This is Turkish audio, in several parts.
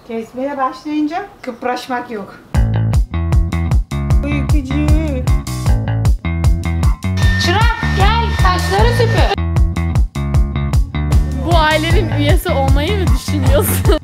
Kesmeye başlayınca kıpraşmak yok. Uykucu. Çırak gel saçları süpür. Bu ailenin üyesi olmayı mı düşünüyorsun?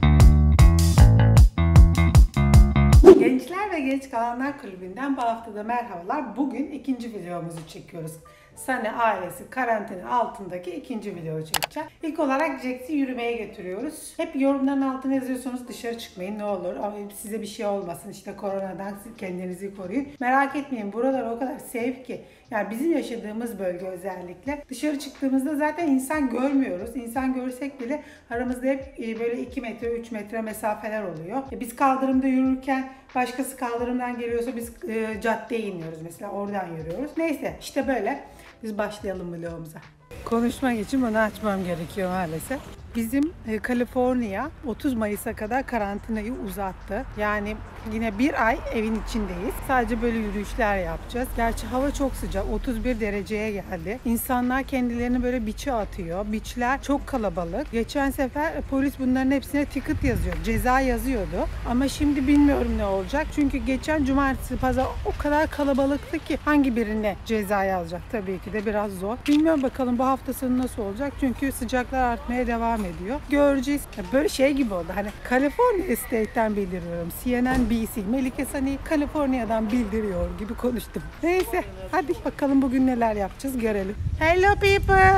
Gençler ve Genç Kalanlar Kulübü'nden bu haftada merhabalar. Bugün ikinci videomuzu çekiyoruz. Sani ailesi karantina altındaki ikinci videoyu çekeceğim. İlk olarak Jax'i yürümeye götürüyoruz. Hep yorumların altına yazıyorsunuz dışarı çıkmayın ne olur. Ama size bir şey olmasın işte koronadan kendinizi koruyun. Merak etmeyin buralar o kadar safe ki. Yani bizim yaşadığımız bölge özellikle. Dışarı çıktığımızda zaten insan görmüyoruz. İnsan görsek bile aramızda hep böyle 2 metre 3 metre mesafeler oluyor. Biz kaldırımda yürürken başkası kaldırımdan geliyorsa biz caddeye iniyoruz mesela oradan yürüyoruz. Neyse işte böyle. Biz başlayalım vlogumuza. Konuşmak için bunu açmam gerekiyor maalesef. Bizim Kaliforniya 30 Mayıs'a kadar karantinayı uzattı. Yani yine bir ay evin içindeyiz. Sadece böyle yürüyüşler yapacağız. Gerçi hava çok sıcak. 31 dereceye geldi. İnsanlar kendilerini böyle biçe atıyor. Biçler çok kalabalık. Geçen sefer polis bunların hepsine ticket yazıyor. Ceza yazıyordu. Ama şimdi bilmiyorum ne olacak. Çünkü geçen cumartesi pazar o kadar kalabalıktı ki hangi birine ceza yazacak? Tabii ki de biraz zor. Bilmiyorum bakalım bu hafta sonu nasıl olacak? Çünkü sıcaklar artmaya devam ediyor. Göreceğiz. Böyle şey gibi oldu. Hani California State'ten bildiriyorum. CNN BC. Melike Sani Kaliforniya'dan bildiriyor gibi konuştum. Neyse. Hadi bakalım bugün neler yapacağız görelim. Hello people. Hi,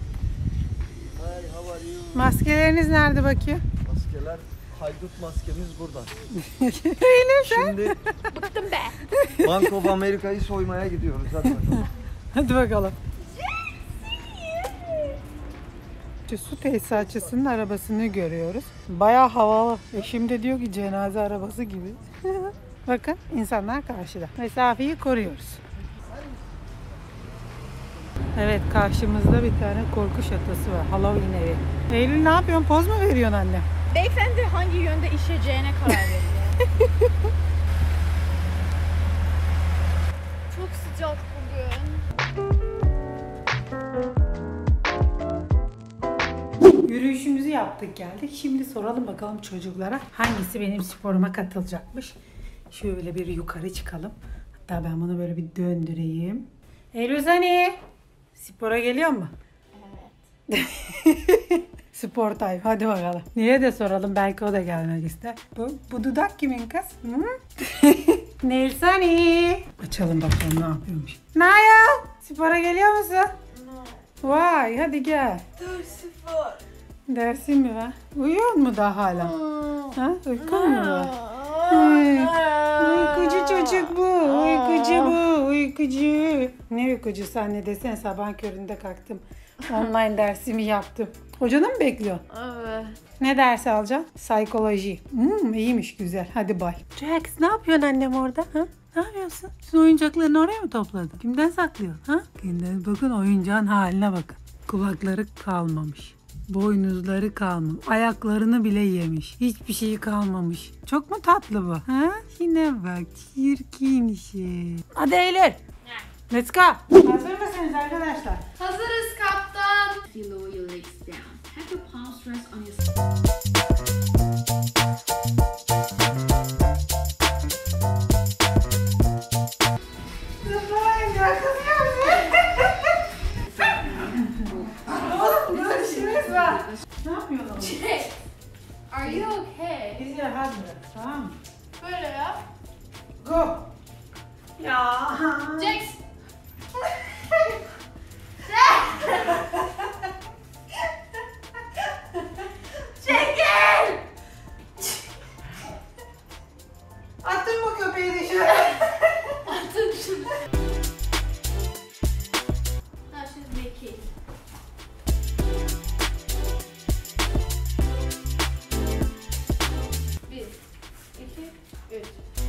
how are you? Maskeleriniz nerede bakayım? Maskeler, haydut maskemiz burada. Öyle sen. Şimdi Bıktım be. Bank of America'yı soymaya gidiyoruz. Hadi bakalım. Hadi bakalım. Su tesisatçısının arabasını görüyoruz. Bayağı havalı. Eşim de diyor ki cenaze arabası gibi. Bakın insanlar karşıda. Mesafeyi koruyoruz. Evet karşımızda bir tane korku şatosu var. Halloween evi. Eylül ne yapıyorsun? Poz mu veriyorsun anne? Beyefendi hangi yönde işeceğine karar veriyor. Çok sıcak bugün. Yürüyüşümüzü yaptık geldik. Şimdi soralım bakalım çocuklara hangisi benim sporuma katılacakmış. Şöyle bir yukarı çıkalım. Hatta ben bunu böyle bir döndüreyim. Eylül Sani spora geliyor mu? Evet. Spor time. Hadi bakalım. Niye de soralım. Belki o da gelmek ister. Bu dudak kimin kız? Nil Sani. Açalım bakalım ne yapıyormuş. Naya spora geliyor musun? Vay hadi gel. Dersin mi var? Uyuyor mu daha hala? Ha? Uykun mu var? Uykucu çocuk bu. Uykucu bu. Uykucu. Ne uykucusu anne desene sabah köründe kalktım. Online dersimi yaptım. Hocanı mı bekliyorsun? Evet. Ne dersi alacaksın? Psikoloji. İyiymiş güzel. Hadi bay. Jax ne yapıyorsun annem orada? Ha? Ne yapıyorsun? Siz oyuncaklarını oraya mı topladın? Kimden saklıyorsun? Ha? Kendine bakın oyuncağın haline bakın. Kulakları kalmamış. Boynuzları kalmamış. Ayaklarını bile yemiş. Hiçbir şey kalmamış. Çok mu tatlı bu? Ha? Yine bak çirkin şey. Hadi Eylül. Let's go. Hazır mısınız arkadaşlar? Hazırız kaptan. You lower your legs down. Have your palms rest on your Oğlum böyle işimiz var. Ne yapıyorsun oğlum? Are you okay? Biz de hazır. Tamam mı? Böyle yap. Go. Ya. Jax. Çekil. Attın mı köpeği dışarı? Atın şunu. Now she's making. Bir, iki, üç.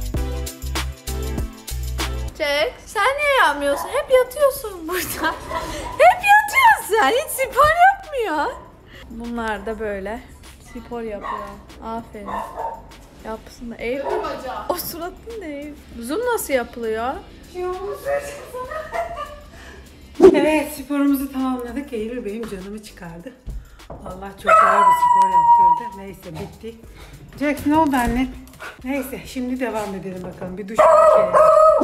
Jack, sen niye yapmıyorsun? Hep yatıyorsun burada. Hep yatıyorsun sen. Hiç spor yapmıyor. Bunlar da böyle spor yapıyor. Aferin. Yapsın. Eğil. O suratın ne Eğil? Zoom nasıl yapılıyor? Evet sporumuzu tamamladık. Eylül benim canımı çıkardı. Allah çok ağır bir spor yaptırdı. Neyse bitti. Jax ne oldu anne? Neyse şimdi devam edelim bakalım. Bir duş alalım.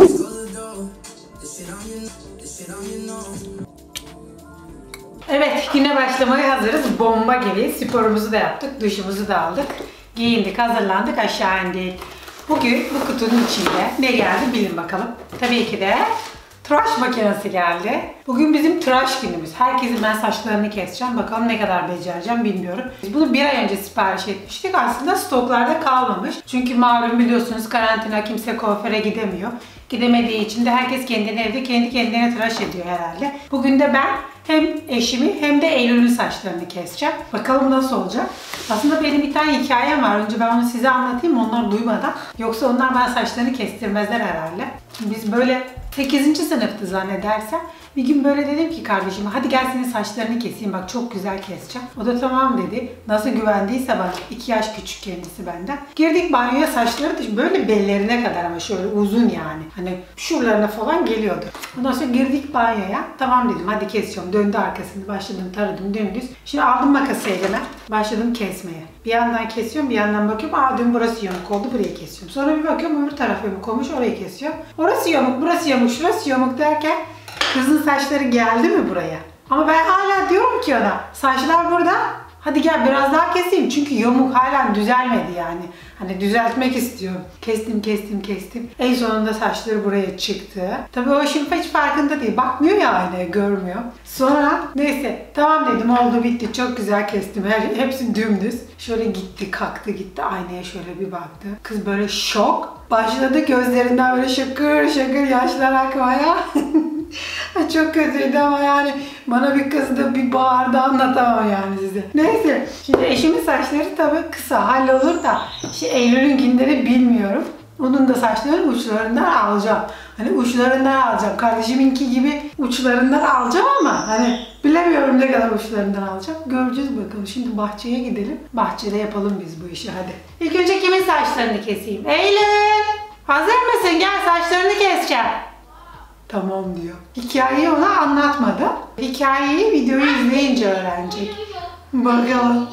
Evet yine başlamaya hazırız. Bomba gibi sporumuzu da yaptık. Duşumuzu da aldık. Giyindik, hazırlandık, aşağı indik. Bugün bu kutunun içinde ne geldi bilin bakalım. Tabii ki de tıraş makinesi geldi. Bugün bizim tıraş günümüz. Herkesin ben saçlarını keseceğim. Bakalım ne kadar becereceğim bilmiyorum. Biz bunu bir ay önce sipariş etmiştik. Aslında stoklarda kalmamış. Çünkü malum biliyorsunuz karantina, kimse kuaföre gidemiyor. Gidemediği için de herkes kendini evde kendi kendine tıraş ediyor herhalde. Bugün de ben hem eşimi hem de Eylül'ün saçlarını keseceğim. Bakalım nasıl olacak. Aslında benim bir tane hikayem var. Önce ben onu size anlatayım onlar duymadan. Yoksa onlar bana saçlarını kestirmezler herhalde. Biz böyle 8. sınıftı zannedersem. Bir gün böyle dedim ki kardeşime hadi gel senin saçlarını keseyim bak çok güzel keseceğim. O da tamam dedi. Nasıl güvendiyse bak 2 yaş küçük kendisi benden. Girdik banyoya saçları da böyle bellerine kadar ama şöyle uzun yani. Hani şuralarına falan geliyordu. Ondan sonra girdik banyoya. Tamam dedim hadi keseceğim. Döndü arkasını başladım taradım dümdüz. Şimdi aldım makası elime. Başladım kesmeye. Bir yandan kesiyorum bir yandan bakıyorum. Aa dün burası yamuk oldu burayı kesiyorum. Sonra bir bakıyorum öbür taraf yamuk olmuş orayı kesiyorum. Orası yamuk burası yamuk şurası yamuk derken kızın saçları geldi mi buraya? Ama ben hala diyorum ki ona saçlar burada. Hadi gel biraz daha keseyim. Çünkü yamuk hala düzelmedi yani. Hani düzeltmek istiyorum. Kestim. En sonunda saçları buraya çıktı. Tabii o şimdi hiç farkında değil. Bakmıyor ya aynaya görmüyor. Sonra neyse tamam dedim oldu bitti. Çok güzel kestim. Hepsi dümdüz. Şöyle gitti kalktı gitti aynaya şöyle bir baktı. Kız böyle şok. Başladı gözlerinden böyle şakır şakır yaşlar akmaya. Çok kötüydü ama yani bana bir kızdı bir bağırdı anlatamam yani size. Neyse şimdi eşimin saçları tabii kısa hallolur da Eylül'ünkileri bilmiyorum. Onun da saçlarının uçlarından alacağım. Hani uçlarından alacağım. Kardeşiminki gibi uçlarından alacağım ama hani bilemiyorum ne kadar uçlarından alacağım. Göreceğiz bakalım. Şimdi bahçeye gidelim. Bahçede yapalım biz bu işi hadi. İlk önce kimin saçlarını keseyim? Eylül! Hazır mısın? Gel saçlarını keseceğim. Tamam diyor. Hikayeyi ona anlatmadım. Hikayeyi videoyu izleyince öğrenecek. Bakalım.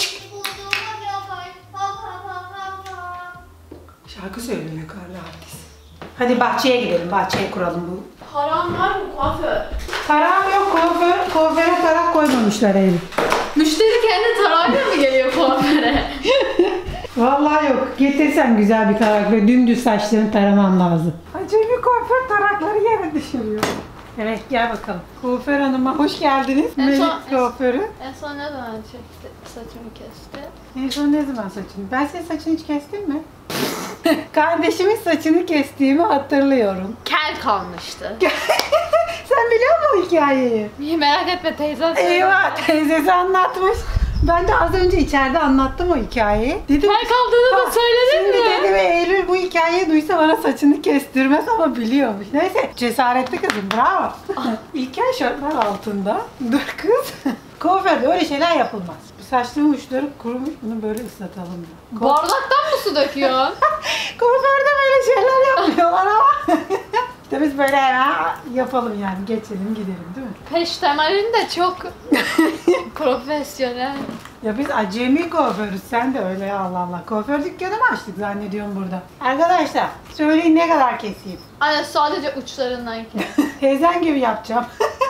Şarkı söylüyor yukarıda herkes. Hadi bahçeye gidelim. Bahçeye kuralım bu. Param var mı kuaför? Tarak yok. Kuaföre tarak koymamışlar Eylül. Müşteri kendi tarağıyla mı geliyor kuaföre? Vallahi yok. Getirsen güzel bir tarak ve dümdüz saçlarını taramam lazım. Acemi kuaför tarakları yere düşürüyor. Evet gel bakalım. Kuaför hanıma hoş geldiniz. Melih kuaförü. En son ne zaman saçımı kesti? En son ne zaman saçını? Ben senin saçını hiç kestim mi? Kardeşimin saçını kestiğimi hatırlıyorum. Kel kalmıştı. Sen biliyor musun hikayeyi? Merak etme teyzem söyledi. Eyvah teyzesi anlatmış. Ben de az önce içeride anlattım o hikayeyi. Dedim, Kel kaldığını da söyledin mi? Şimdi dedim Eylül bu hikayeyi duysa bana saçını kestirmez ama biliyormuş. Neyse cesaretli kızım bravo. İlkel şartlar altında. Dur kız. Kuaförde öyle şeyler yapılmaz. Saçların uçları kurumuş bunu böyle ıslatalım. Bardaktan mı su döküyorsun? Kuaförde böyle şeyler yapmıyorlar ama. İşte biz böyle hemen yapalım yani geçelim gidelim değil mi? Peştemalin de çok profesyonel. Ya biz acemi kuaförüz sen de öyle ya Allah Allah. Kuaför dükkanı mı açtık zannediyorum burada. Arkadaşlar söyleyin ne kadar keseyim. Aynen sadece uçlarından kes. Teyzen gibi yapacağım.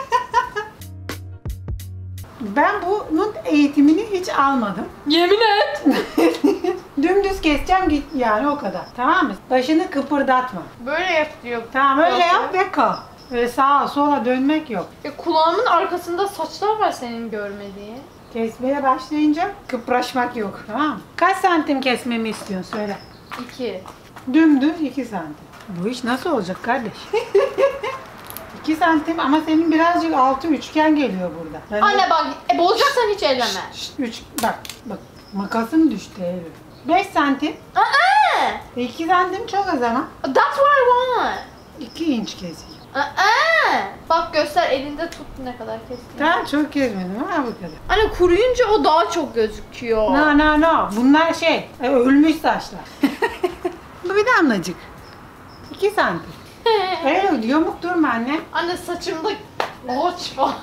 Ben bunun eğitimini hiç almadım. Yemin et. Dümdüz keseceğim git yani o kadar. Tamam mı? Başını kıpırdatma. Böyle yapıyor. Tamam öyle yap ve kal. Öyle sağa sola dönmek yok. Kulağımın arkasında saçlar var senin görmediğin. Kesmeye başlayınca kıpraşmak yok. Tamam mı? Kaç santim kesmemi istiyorsun söyle. 2. Dümdüz 2 santim. Bu iş nasıl olacak kardeş? 2 santim ama senin birazcık altı üçgen geliyor burada. Yani Anne bak bozacaksan hiç elleme. 3 bak makasım düştü Eylül. 5 santim. 2 santim çok az ama. That's what I want. 2 inç keseyim. Bak göster elinde tut ne kadar kestiğini. Tamam çok kesmedim ama bu kadar. Anne kuruyunca o daha çok gözüküyor. No. Bunlar ölmüş saçlar. Bu bir damlacık. 2 santim. Öyle yamuk durma anne. Anne saçımda loç var.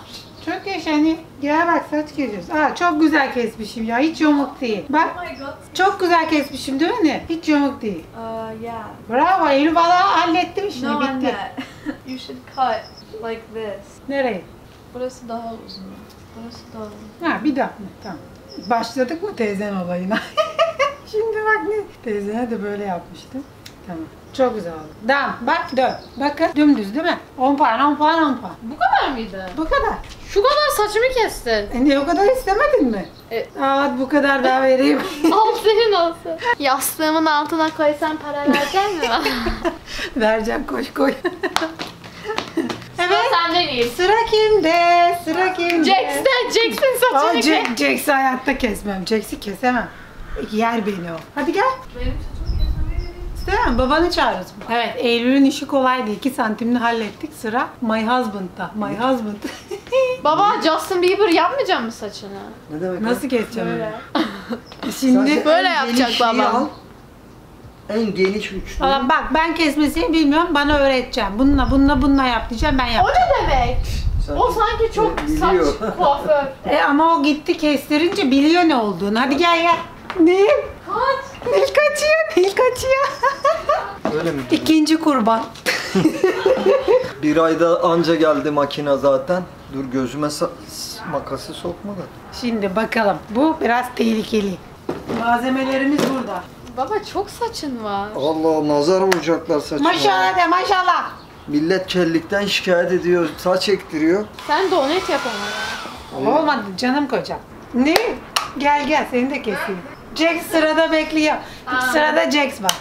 Çok yaşa hani. Gel bak saç kesiyorsun. Aa çok güzel kesmişim ya. Hiç yamuk değil. Bak Oh my god. çok güzel kesmişim değil mi? Hiç yamuk değil. Yeah. Bravo Eylül valla hallettim işini No bitti. anne. You should cut like this. Nereye? Burası daha uzun. Burası daha uzun. Ha bir daha mı? Tamam. Başladık mı teyzen olayına? Şimdi bak ne? Teyzene de böyle yapmıştım. Tamam. Çok güzel oldu. Tamam bak dön. Bakın dümdüz değil mi? 10 puan 10 puan 10 puan. Bu kadar mıydı? Bu kadar. Şu kadar saçımı kestin. Niye o kadar istemedin mi? Aa bu kadar daha vereyim. Al senin olsun. Yastığımın altına koysam para verecek mi? Vereceğim koş koy. Evet. Senden iyi. Sıra kimde? Sıra kimde? Jackson Aa, saçını kes. Jax'i hayatta kesmem. Jax'i kesemem. Yer beni o. Hadi gel. Benim saçımı kesmemi İstemem. Babanı çağırırız. Evet. Eylül'ün işi kolaydı. 2 santimini hallettik. Sıra My Husband'da. My Husband. Baba Justin Bieber yapmayacak mı saçını? Ne demek? Nasıl keseceğim Böyle. onu? Şimdi Böyle en yapacak geniş şeyi babam. al. En geniş uçlu. Tamam bak ben kesmesini bilmiyorum. Bana öğreteceğim. Bununla yap diyeceğim. Ben O yapacağım. ne demek? O sanki çok Biliyor. saç kuaför. Ama o gitti kestirince biliyor ne olduğunu. Hadi gel. Nil. Kaç? Nil kaçıyor. Nil kaçıyor. Öyle mi? İkinci kurban. Bir ayda anca geldi makine zaten. Dur gözüme makası sokma da. Şimdi bakalım. Bu biraz tehlikeli. Malzemelerimiz burada. Baba çok saçın var. Allah nazar vuracaklar saçıma. Maşallah de maşallah. Millet kellikten şikayet ediyor, saç ektiriyor. Sen donate yap ona. Olmadı canım kocam. Ne? Gel seni de keseyim. Jax sırada bekliyor. Sırada Jax var.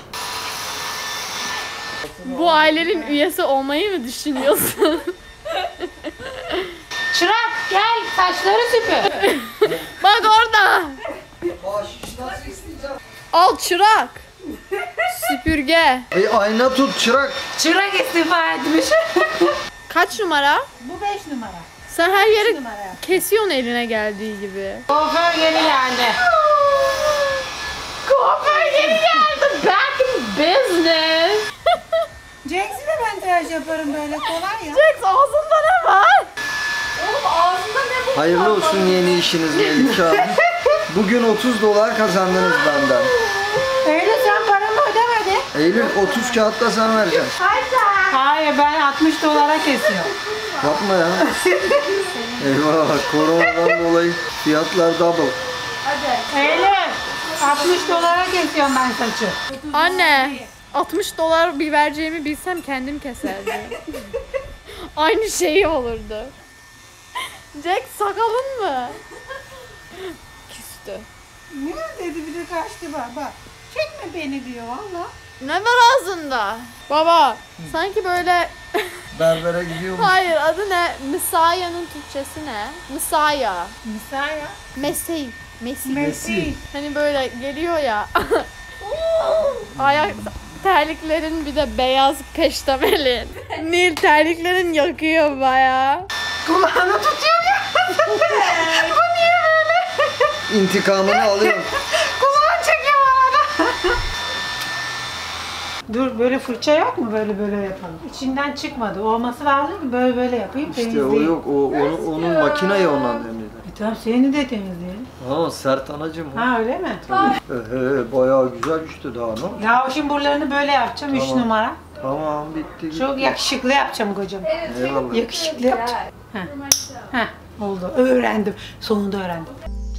Bu ailenin üyesi olmayı mı düşünüyorsun? Çırak gel saçları süpür. Bak orada. Al çırak. Süpürge. Ayna tut çırak. Çırak istifa etmiş. Kaç numara? Bu 5 numara. Sen her yeri Numara. kesiyorsun eline geldiği gibi. Kuaför geri geldi. Kuaför geri geldi. Back in business. Jax'i de ben tıraş yaparım böyle kolay ya. Jax ağzında ne var? Oğlum ağzında ne bu? Hayırlı olsun yeni işiniz Melike Hanım. Bugün 30 dolar kazandınız benden. Eylül sen paramı ödemedin. Eylül 30 kağıtta sen vereceksin. Hayır ben 60 dolara kesiyorum. Yapma ya. Eyvah koronadan dolayı fiyatlar double. Eylül 60 dolara kesiyorum ben saçı. Anne 60 dolar bir vereceğimi bilsem kendim keserdim. Aynı şey olurdu. Jack sakalın mı? Küstü. Ne dedi bir de kaçtı baba. Çekme beni diyor valla. Ne var ağzında? Baba sanki böyle Berbere gidiyor mu? hayır adı ne? Messiah'nın Türkçesi ne? Messiah. Misaya. Mesih. Mesih. Messi. Hani böyle geliyor ya. Ayak terliklerin bir de beyaz peştemelin. Nil terliklerin yakıyor bayağı. Kulağını tutuyor ya. Bu niye böyle? İntikamını alıyorum. Kulağını çekiyor bana. Dur böyle fırça yok mu? Böyle yapalım. İçinden çıkmadı. Olması lazım ki böyle yapayım. İşte o temizleyeyim. yok. Onun makineyi ondan temizler. Tamam seni de temizleyelim. Ama sert anacım o. Ha öyle mi? Bayağı güzel işte daha ne? Ya o şimburlarını böyle yapacağım 3 Tamam. numara. Tamam bitti. gitti. Çok yakışıklı yapacağım kocam. Eyvallah. Yakışıklı yapacağım. Heh, oldu. Öğrendim. Sonunda öğrendim.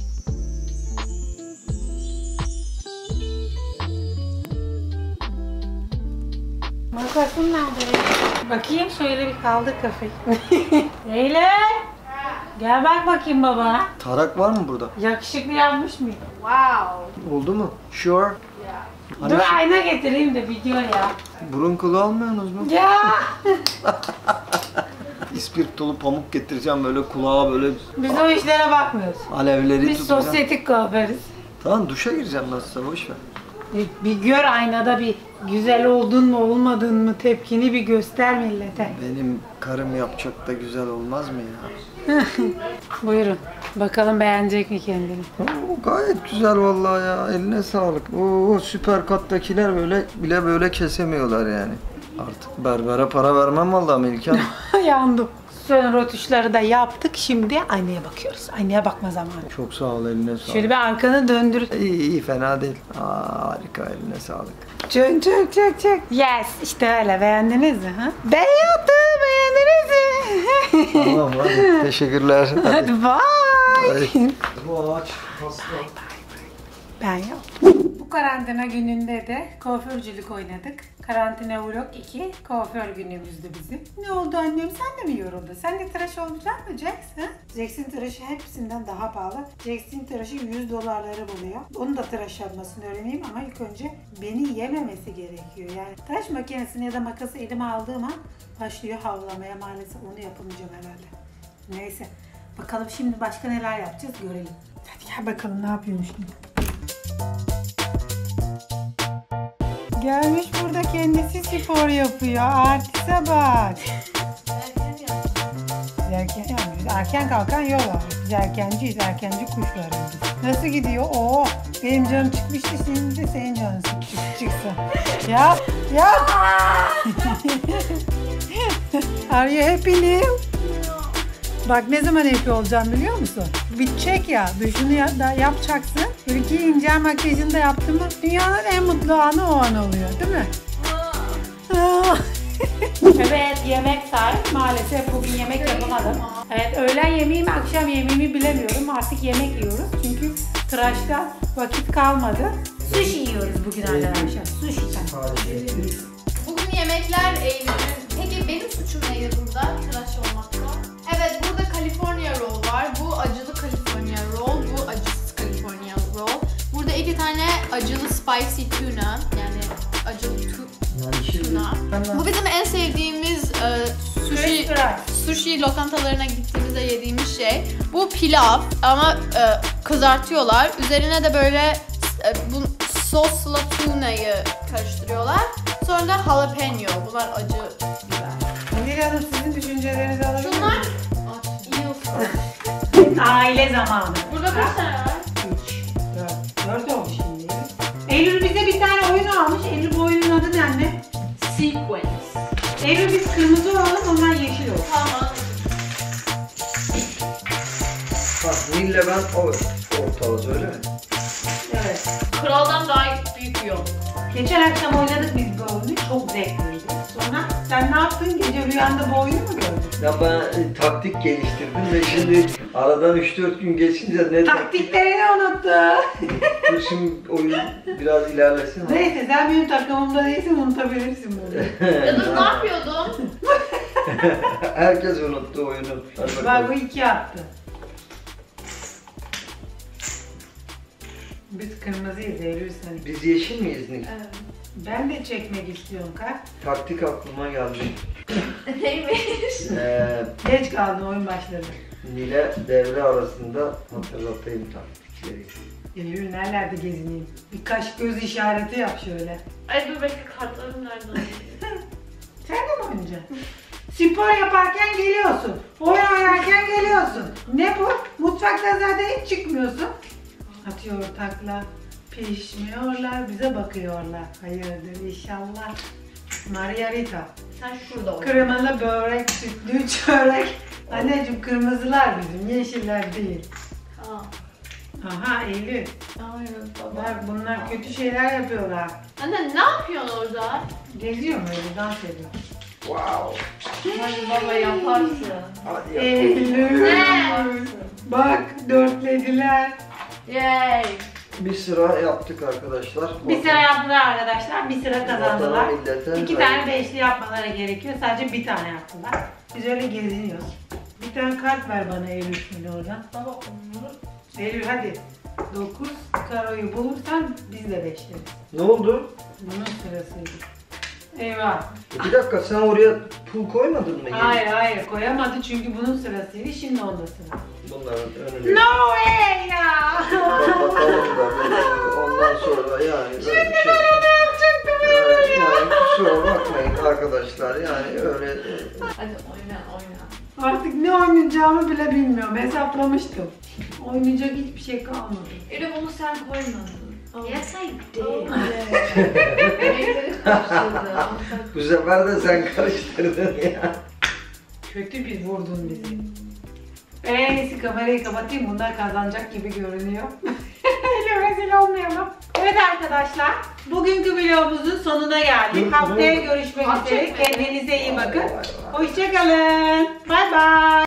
Makasın nerede? Bakayım şöyle bir kaldır kafayı. Eylül! Gel bak bakayım baba. Tarak var mı burada? Yakışıklı yapmış mıyım? Wow. Oldu mu? Sure. Hani Dur ayna getireyim de video ya. burun kılı almıyorsunuz mu? Ya! İspirtolu pamuk getireceğim böyle kulağa böyle Biz o işlere bakmıyoruz. alevleri Biz tutacağım. sosyetik kuaförüz. Tamam duşa gireceğim nasılsa boş ver. Bir gör aynada bir güzel oldun mu olmadın mı tepkini bir göster millete. Benim karım yapacak da güzel olmaz mı ya? Buyurun. Bakalım beğenecek mi kendini? Oo, gayet güzel vallahi ya. Eline sağlık. Oo, süper kattakiler böyle kesemiyorlar yani. Artık berbere para vermem vallahi Melike Hanım. Yandım. Son rötuşları da yaptık. Şimdi aynaya bakıyoruz. Aynaya bakma zamanı. Çok sağ ol, eline sağlık. Şöyle bir arkanı döndür. İyi fena değil. Harika, eline sağlık. Çök. Yes. İşte öyle. Beğendiniz mi? Ha? Ben yaptım. Beğendiniz mi? Tamam hadi. Teşekkürler. Hadi bye. Bu ağaç hasta. Ben yaptım. Bu karantina gününde de kuaförcülük oynadık. Karantina vlog 2 kuaför günümüzdü bizim. Ne oldu annem, sen de mi yoruldun? Sen de tıraş olacak mı Jax? Ha? Jax'in tıraşı hepsinden daha pahalı. Jax'in tıraşı $100 buluyor. Onu da tıraş yapmasını öğreneyim ama ilk önce beni yememesi gerekiyor. Yani tıraş makinesini ya da makası elime aldığım an başlıyor havlamaya. Maalesef onu yapamayacağım herhalde. Neyse. Bakalım şimdi başka neler yapacağız görelim. Hadi gel bakalım ne yapıyormuş şimdi. Gelmiş burada kendisi spor yapıyor. Artiste bak. Erken kalkan yol var. Biz erkenciyiz. Erkenci kuşlarız biz. Nasıl gidiyor? Oo, benim canım çıkmıştı. Şimdi de senin canın çıksın. Yap. Are you happy now? Bak ne zaman happy olacağım biliyor musun? Bitecek ya. Şunu yapacaksın. Böyle giyince makyajını da yaptın mı dünyanın en mutlu anı o an oluyor. Değil mi? Evet, yemek saat. Maalesef bugün yemek yapamadım. Evet, öğlen yemeğimi, akşam yemeğimi bilemiyorum. Artık yemek yiyoruz. Çünkü tıraşta vakit kalmadı. Sushi yiyoruz bugün arkadaşlar. Sushi'den. Bugün yemekler Eylül'ün. Peki benim suçum neydi burada tıraş olmakta? Evet, burada California roll var. Bu acılı California roll, bu acısız California roll. Burada 2 tane acılı spicy tuna, yani acılı tuna. Bu bizim en sevdiğimiz sushi lokantalarına gittiğimizde yediğimiz şey. Bu pilav ama kızartıyorlar. Üzerine de böyle bu sosla tuna'yı karıştırıyorlar. Sonra da jalapeno. Bunlar acı biber. Melih Hanım, sizin düşüncelerinizi alabilir miyim? Şunlar iyi. Aile zamanı. Burada kaç tane var? 4 olmuş şimdi. Eylül bize bir tane oyun almış. Eylül bu oyunun adı ne anne? Sequence. Eylül biz kırmızı olalım, onlar yeşil olsun. Tamam. Bak Nil'le ben ortağız öyle mi? Evet. Kraldan daha büyük yol. Geçen akşam oynadık biz bu oyunu. Çok zevkliydi. Sonra sen ne yaptın? Gece rüyanda bu oyunu mu gördün? Ya ben taktik geliştirdim ve şimdi aradan 3-4 gün geçince ne Taktiklerini unuttu. Dur şimdi oyun biraz ilerlesin. Neyse, sen benim takımımda değilsin, unutabilirsin böyle. Yalnız ne yapıyordun? Herkes unuttu oyunu. Hadi Bak bu bakalım. 2 attı. Biz kırmızıyız Eylül sen. Biz yeşil miyiz Nil? Ben de çekmek istiyorum kar. Taktik aklıma geldi. Neymiş? Geç kaldın, oyun başladı. Nil'e devre arasında hatırlatayım taktikleri. Eylül nerelerde gezineyim? Birkaç göz işareti yap şöyle. Ay dur bekle, kartlarım nerede? Sen de mi oynayacaksın? Spor yaparken geliyorsun. Oyun oynarken geliyorsun. Ne bu? Mutfakta zaten hiç çıkmıyorsun. Atıyor takla. Pişmiyorlar, bize bakıyorlar. Hayırdır inşallah. Margarita. Sen şurada oyna. Kremalı börek, sütlü çörek. Anneciğim kırmızılar bizim, yeşiller değil. Tamam. Aha Eylül. Aynen baba. Bak bunlar kötü şeyler yapıyorlar. Anne ne yapıyorsun orada? Geziyor mu öyle, dans ediyor. Wow. Hadi baba yaparsın. Hadi yapalım. Eylül. Ne? Bak dörtlediler. Yay. Bir sıra yaptık arkadaşlar. Bir sıra yaptılar arkadaşlar, bir sıra kazandılar. Vatana, millete, 2 tane beşli yapmaları gerekiyor, sadece bir tane yaptılar. Biz öyle geziniyoruz. Bir tane kart ver bana Eylül şimdi oradan. Baba onları. Eylül hadi. 9 karoyu bulursan biz de beşleriz. Ne oldu? Bunun sırasıydı. Eyvah. Bir dakika, sen oraya pul koymadın mı? Hayır koyamadı çünkü bunun sırasıydı, şimdi onda sıra. Bunların önüne. No way ya! Bakalım da ondan sonra yani böyle Şimdi bir şey. ben ne yapacaktım Eylül ya? Yani kusura bakmayın arkadaşlar, yani öyle Hadi oyna. Artık ne oynayacağımı bile bilmiyorum, hesaplamıştım. Oynayacak hiçbir şey kalmadı. Öyle bunu sen koymadın. Yes, I did. Renkleri karıştırdı. bu sefer de sen karıştırdın ya. Kötü bir vurdun bizi. Ben en iyisi kamerayı kapatayım. Bunlar kazanacak gibi görünüyor. Öyle rezil olmayalım. Evet arkadaşlar. Bugünkü videomuzun sonuna geldik. Haftaya görüşmek üzere. Kendinize iyi bakın. Hoşçakalın. Bay bay.